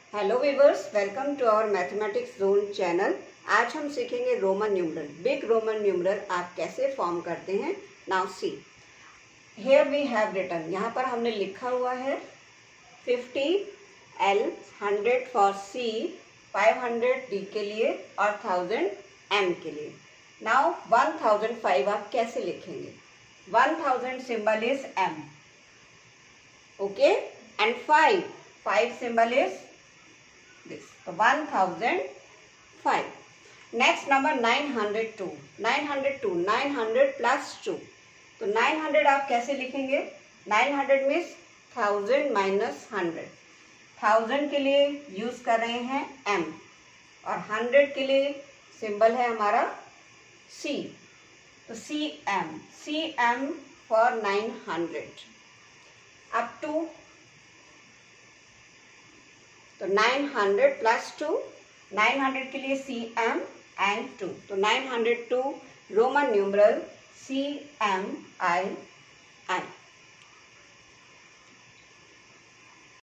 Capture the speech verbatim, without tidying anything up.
Hello viewers, welcome to our mathematics zone channel. आज हम सीखेंगे Roman numeral. Big Roman numeral आप कैसे फॉर्म करते हैं। Now see here we have written, यहाँ पर हमने लिखा हुआ है fifty L, hundred for C, five hundred D के लिए और थाउजेंड एम के लिए। नाउ वन थाउजेंड फाइव आप कैसे लिखेंगे। One thousand symbol is M, okay, and five five symbol is this. So one thousand five. Next number nine hundred two. nine hundred two. nine hundred plus two. तो nine hundred आप कैसे लिखेंगे। nine hundred means thousand minus hundred. thousand के लिए use कर रहे हैं m और hundred के लिए सिंबल है हमारा c. तो cm. cm for nine hundred. अब टू, तो nine hundred plus two, nine hundred के लिए सी एम एंड टू, तो nine hundred two Roman numeral C M आई